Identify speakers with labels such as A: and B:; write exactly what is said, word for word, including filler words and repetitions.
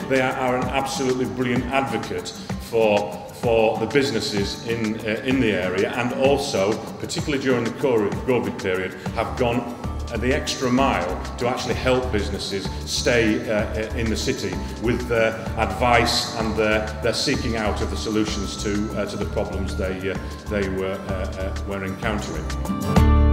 A: they are, are an absolutely brilliant advocate for for the businesses in uh, in the area, and also, particularly during the COVID period, have gone the extra mile to actually help businesses stay uh, in the city with their advice and their, their seeking out of the solutions to uh, to the problems they uh, they were uh, uh, were encountering.